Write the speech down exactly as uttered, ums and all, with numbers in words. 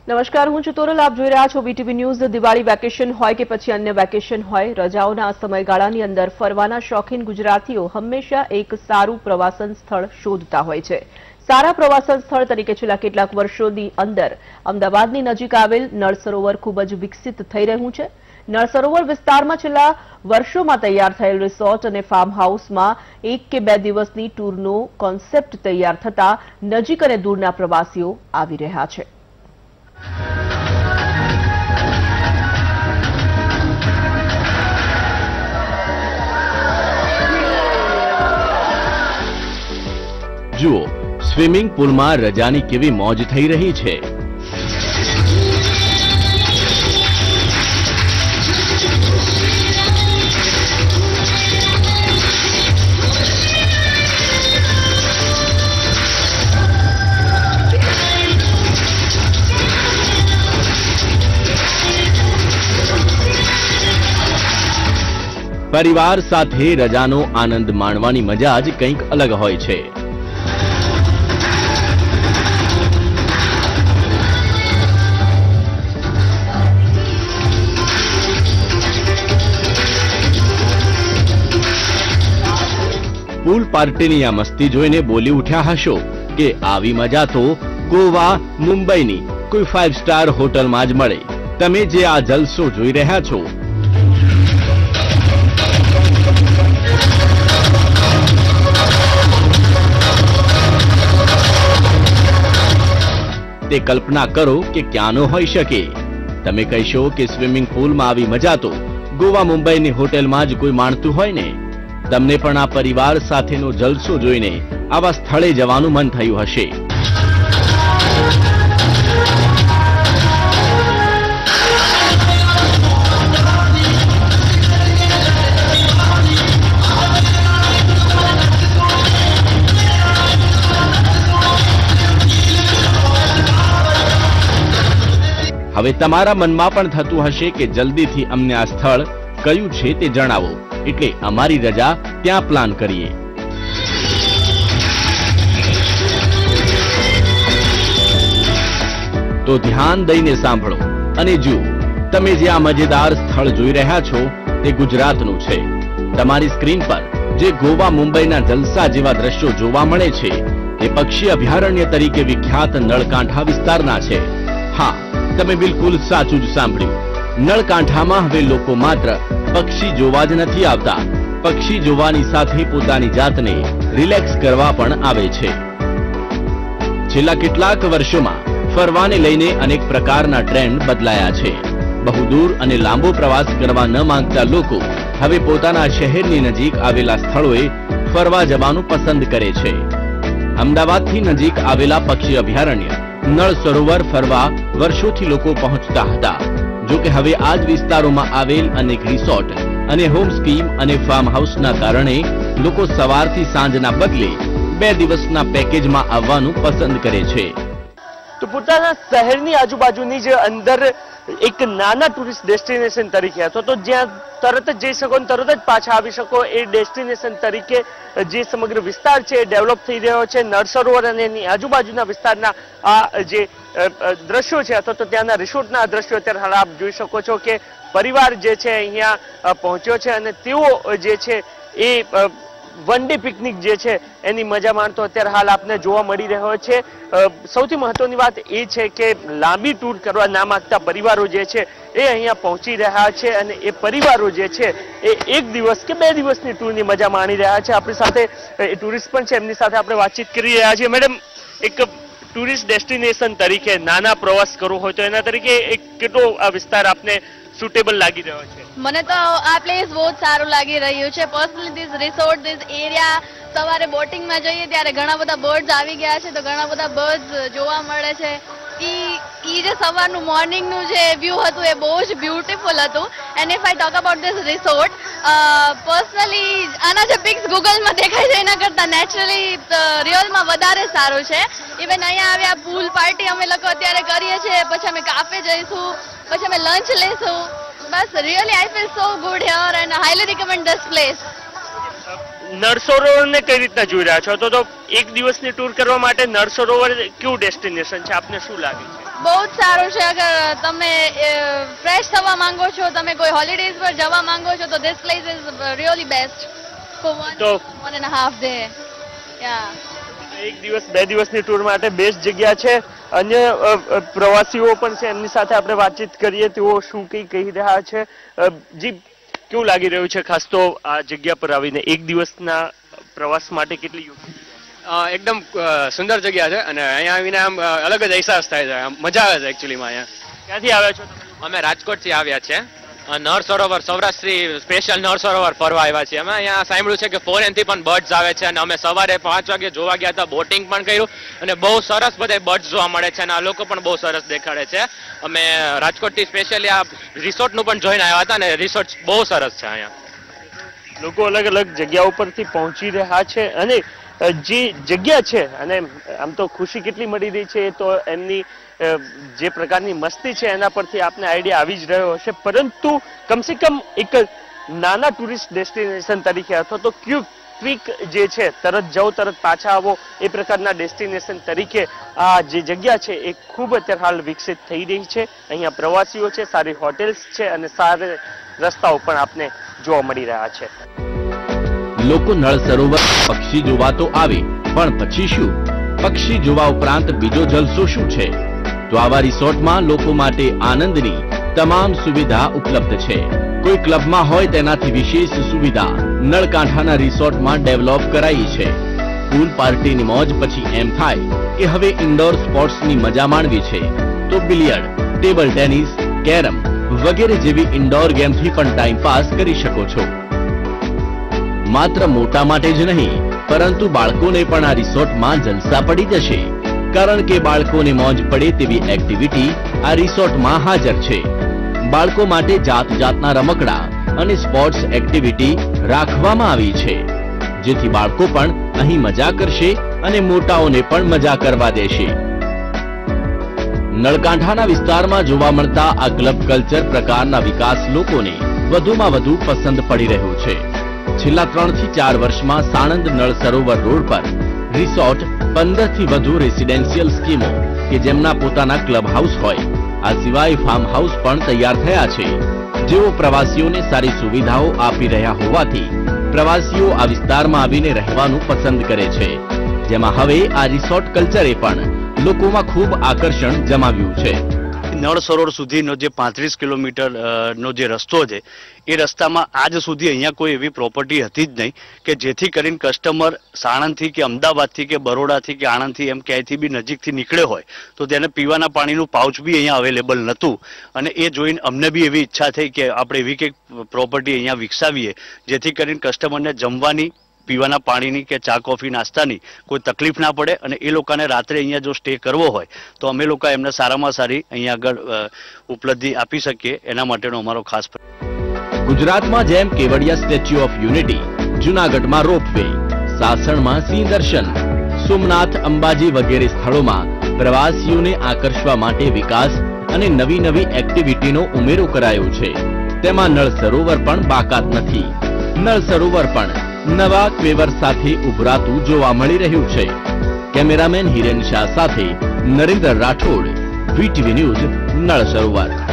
નમસ્કાર, હું છું તોરલ. આપ જોઈ રહ્યા છો બીટીવી ન્યૂઝ. દિવાળી વેકેશન હોય કે પછી અન્ય વેકેશન હોય, રજાઓના સમયગાળાની અંદર ફરવાના શોખીન ગુજરાતીઓ હંમેશા એક સારું પ્રવાસન સ્થળ શોધતા હોય છે. સારા પ્રવાસન સ્થળ તરીકે છેલ્લા કેટલાક વર્ષોની અંદર અમદાવાદની નજીક આવેલ નળ સરોવર ખૂબ જ વિકસિત થઈ રહ્યું છે. નળ સરોવર વિસ્તારમાં છેલ્લા વર્ષોમાં તૈયાર થયેલ રિસોર્ટ અને ફાર્મ હાઉસમાં એક કે બે દિવસની ટૂરનો કોન્સેપ્ટ તૈયાર થતા નજીક અને દૂરના પ્રવાસીઓ આવી રહ્યા છે. જુઓ, સ્વિમિંગ પુલમાં રજાની કેવી મોજ થઈ રહી છે. પરિવાર સાથે રજાનો આનંદ માણવાની મજા જ કંઈક અલગ હોય છે. પૂલ પાર્ટીની આ મસ્તી જોઈને બોલી ઉઠ્યા હશો કે આવી મજા તો ગોવા, મુંબઈની કોઈ ફાઇવ સ્ટાર હોટલમાં જ મળે. તમે જે આ જલસો જોઈ રહ્યા છો તે કલ્પના કરો કે ક્યાંનો હોઈ શકે. તમે કહેશો કે સ્વિમિંગ પુલમાં આવી મજા તો ગોવા, મુંબઈની હોટેલમાં જ કોઈ માણતું હોય ને. તમને પણ આ પરિવાર સાથેનો જલસો જોઈને આવા સ્થળે જવાનું મન થયું હશે. હવે તમારા મનમાં પણ થતું હશે કે જલ્દીથી અમને આ સ્થળ કયું છે તે જણાવો, એટલે અમારી રજા ત્યાં પ્લાન કરીએ. તો ધ્યાન દઈને સાંભળો અને જુઓ, તમે જે આ મજેદાર સ્થળ જોઈ રહ્યા છો તે ગુજરાતનું છે. તમારી સ્ક્રીન પર જે ગોવા, મુંબઈના જલસા જેવા દ્રશ્યો જોવા મળે છે તે પક્ષી અભયારણ્ય તરીકે વિખ્યાત નળકાંઠા વિસ્તારના છે. હા, તમે બિલકુલ સાચું જ સાંભળ્યું. નળકાંઠામાં હવે લોકો માત્ર પક્ષી જોવા જ નથી આવતા, પક્ષી જોવાની સાથે પોતાની જાતને રિલેક્સ કરવા પણ આવે છે. છેલ્લા કેટલાક વર્ષોમાં ફરવાને લઈને અનેક પ્રકારના ટ્રેન્ડ બદલાયા છે. બહુ દૂર અને લાંબો પ્રવાસ કરવા ન માંગતા લોકો હવે પોતાના શહેરની નજીક આવેલા સ્થળોએ ફરવા જવાનું પસંદ કરે છે. અમદાવાદથી નજીક આવેલા પક્ષી અભયારણ્ય નળ સરોવર ફરવા વર્ષોથી લોકો પહોંચતા હતા. જો કે હવે આ જ વિસ્તારોમાં આવેલ અનેક રિસોર્ટ અને હોમ સ્કીમ અને ફાર્મ હાઉસના કારણે લોકો સવારથી સાંજના બદલે બે દિવસના પેકેજમાં આવવાનું પસંદ કરે છે. તો પોતાના શહેરની આજુબાજુની જે અંદર એક નાના ટુરિસ્ટ ડેસ્ટિનેશન તરીકે હતો, તો જ્યાં તરત જ જઈ શકો, તરત જ પાછા આવી શકો, એ ડેસ્ટિનેશન તરીકે જે સમગ્ર વિસ્તાર છે એ ડેવલપ થઈ રહ્યો છે. નળ સરોવર અને એની આજુબાજુના વિસ્તારના આ જે દ્રશ્યો છે અથવા તો ત્યાંના રિસોર્ટના દ્રશ્યો અત્યારે હાલ આપ જોઈ શકો છો કે પરિવાર જે છે અહીંયા પહોંચ્યો છે અને તેઓ જે છે એ વન ડે પિકનિક જે છે એની મજા માણતો અત્યારે હાલ આપને જોવા મળી રહ્યો છે. સૌથી મહત્વની વાત એ છે કે લાંબી ટૂર કરવા ના માંગતા પરિવારો જે છે એ અહીંયા પહોંચી રહ્યા છે અને એ પરિવારો જે છે એ એક દિવસ કે બે દિવસની ટૂરની મજા માણી રહ્યા છે. આપણી સાથે એ ટુરિસ્ટ પણ છે, એમની સાથે આપણે વાતચીત કરી રહ્યા છીએ. મેડમ, એક ટુરિસ્ટ ડેસ્ટિનેશન તરીકે નાના પ્રવાસ કરવો હોય તો એના તરીકે એક કેટલો આ વિસ્તાર આપને સુટેબલ લાગી રહ્યો છે? મને તો આ પ્લેસ બહુ જ સારું લાગી રહ્યું છે. Personally this resort, this area, સવારે બોટિંગમાં જઈએ ત્યારે ઘણા બધા બર્ડ્સ આવી ગયા છે, તો ઘણા બધા બર્ડ્સ જોવા મળે છે. ઈ જે સવારનું મોર્નિંગનું જે વ્યૂ હતું એ બહુ જ બ્યુટીફુલ હતું. And if I talk about this resort, personally આના જે પિક્સ ગૂગલમાં દેખાય છે એના કરતાં નેચરલી રિયલમાં વધારે સારું છે. ઇવન અહીંયા આવ્યા પૂલ પાર્ટી અમે લોકો અત્યારે કરીએ છીએ, પછી અમે કાફે જઈશું, પછી અમે લંચ લઈશું. બસ really I feel so good here and highly recommend this place. નળ સરોવરને કઈ રીતના જોઈ રહ્યા છો? તો એક દિવસની ટૂર કરવા માટે નળ સરોવર કેવું ડેસ્ટિનેશન છે, આપને શું લાગે છે? બહુ જ સારું છે. અગર તમે ફ્રેશ થવા માંગો છો, તમે કોઈ હોલિડેઝ પર જવા માંગો છો તો this place is really best for one one and half day. યા એક દિવસ બે દિવસની ટૂર માટે બેસ્ટ જગ્યા છે. અન્ય પ્રવાસીઓ પણ છે, એમની સાથે આપણે વાતચીત કરીએ તેઓ શું કઈ કહી રહ્યા છે. જી, કેવું લાગી રહ્યું છે ખાસ તો આ જગ્યા પર આવીને એક દિવસના પ્રવાસ માટે? કેટલી એકદમ સુંદર જગ્યા છે અને અહીંયા આવીને આમ અલગ જ અહેસાસ થાય છે, મજા આવે છે એકચ્યુઅલીમાં. અહીંયા ક્યાંથી આવ્યા છો? અમે રાજકોટથી આવ્યા છે. નર સરોવર સૌરાષ્ટ્રી સ્પેશિયલ નર સરોવર ફરવા આવ્યા છીએ અમે. અહીંયા સાંભળ્યું છે કે ફોરેનથી પણ બર્ડ્સ આવે છે અને અમે સવારે પાંચ વાગે જોવા ગયા હતા, બોટિંગ પણ કર્યું અને બહુ સરસ બધા બર્ડ્સ જોવા મળે છે અને આ લોકો પણ બહુ સરસ દેખાડે છે. અમે રાજકોટથી સ્પેશિયલી આ રિસોર્ટનું પણ જોઈને આવ્યા હતા અને રિસોર્ટ બહુ સરસ છે. અહીંયા લોકો અલગ અલગ જગ્યાઓ પરથી પહોંચી રહ્યા છે અને જે જગ્યા છે અને આમ તો ખુશી કેટલી મળી રહી છે તો એમની જે પ્રકારની મસ્તી છે એના પરથી આપને આઈડિયા આવી જ રહ્યો હશે. પરંતુ કમસે કમ એક નાના ટુરિસ્ટ ડેસ્ટિનેશન તરીકે અથવા તો ક્વિક ક્વિક જે છે તરત જાઓ તરત પાછા આવો એ પ્રકારના ડેસ્ટિનેશન તરીકે આ જે જગ્યા છે એ ખૂબ અત્યારે હાલ વિકસિત થઈ રહી છે. અહીંયા પ્રવાસીઓ છે, સારી હોટેલ્સ છે અને સારા રસ્તાઓ પણ આપને જોવા મળી રહ્યા છે. લોકો નળ સરોવર પક્ષી જોવા તો આવે, પણ પછી શું? પક્ષી જોવા ઉપરાંત બીજો જલસો શું છે? તો આવા રિસોર્ટમાં લોકો માટે આનંદની તમામ સુવિધા ઉપલબ્ધ છે. કોઈ ક્લબમાં હોય તેનાથી વિશેષ સુવિધા નળકાંઠાના રિસોર્ટમાં ડેવલપ કરાઈ છે. પૂલ પાર્ટીની મોજ પછી એમ થાય કે હવે ઇન્ડોર સ્પોર્ટ્સની મજા માણવી છે તો બિલિયર્ડ, ટેબલ ટેનિસ, કેરમ વગેરે જેવી ઇન્ડોર ગેમથી પણ ટાઈમ પાસ કરી શકો છો. માત્ર મોટા માટે જ નહીં પરંતુ બાળકોને પણ આ રિસોર્ટમાં જલસા પડી જશે, કારણ કે બાળકોને મોજ પડે તેવી એક્ટિવિટી આ રિસોર્ટમાં હાજર છે. બાળકો માટે જાત જાતના રમકડા અને સ્પોર્ટ્સ એક્ટિવિટી રાખવામાં આવી છે, જેથી બાળકો પણ અહીં મજા કરશે અને મોટાઓને પણ મજા કરવા દેશે. નળકાંઠાના વિસ્તારમાં જોવા મળતા આ ક્લબ કલ્ચર પ્રકારના વિકાસ લોકોને વધુમાં વધુ પસંદ પડી રહ્યું છે. છેલ્લા ત્રણ થી ચાર વર્ષમાં સાણંદ નળ સરોવર રોડ પર રિસોર્ટ પંદર થી વધુ રેસિડેન્શિયલ સ્કીમો કે જેમના પોતાના ક્લબ હાઉસ હોય, આ સિવાય ફાર્મ હાઉસ પણ તૈયાર થયા છે, જેઓ પ્રવાસીઓને સારી સુવિધાઓ આપી રહ્યા હોવાથી પ્રવાસીઓ આ વિસ્તારમાં આવીને રહેવાનું પસંદ કરે છે. જેમાં હવે આ રિસોર્ટ કલ્ચરે પણ લોકોમાં ખૂબ આકર્ષણ જમાવ્યું છે. નળ સરોવર સુધીનો જે પાંત્રીસ કિલોમીટર નો જે રસ્તો છે એ રસ્તામાં આજ સુધી અહીંયા કોઈ એવી પ્રોપર્ટી હતી જ નહીં કે જેથી કરીને કસ્ટમર સાણંદથી કે અમદાવાદથી કે બરોડાથી કે આણંદથી એમ ક્યાંયથી બી નજીકથી નીકળ્યો હોય તો તેને પીવાના પાણીનું પાઉચ બી અહીંયા અવેલેબલ નહોતું. અને એ જોઈને અમને બી એવી ઈચ્છા થઈ કે આપણે એવી કંઈક પ્રોપર્ટી અહીંયા વિકસાવીએ જેથી કરીને કસ્ટમરને જમવાની, પીવાના પાણીની કે ચા કોફી નાસ્તાની કોઈ તકલીફ ના પડે અને એ લોકોને રાત્રે અહીંયા જો સ્ટે કરવો હોય તો અમે લોકો એમને સારામાં સારી અહીંયા આગળ ઉપલબ્ધિ આપી શકીએ, એના માટેનો અમારો ખાસ પ્રયત્ન. ગુજરાતમાં જેમ કેવડિયા સ્ટેચ્યુ ઓફ યુનિટી, જૂનાગઢમાં રોપવે, સાસણમાં સિંહ દર્શન, સોમનાથ, અંબાજી વગેરે સ્થળોમાં પ્રવાસીઓને આકર્ષવા માટે વિકાસ અને નવી નવી એક્ટિવિટીનો ઉમેરો કરાયો છે. તેમાં નળ સરોવર પણ બાકાત નથી. નળ સરોવર પણ નવા ક્વેવર સાથે ઉભરાતું જોવા મળી રહ્યું છે. કેમેરામેન હિરેન શાહ સાથે નરેન્દ્ર રાઠોડ, વીટીવી ન્યૂઝ, નળ સરોવર.